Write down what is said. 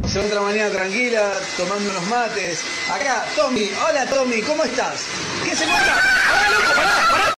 Otra mañana tranquila, tomando unos mates. Acá, Tommy. Hola, Tommy, ¿cómo estás? ¿Qué se cuenta? ¡Ahora, loco! ¡Pará!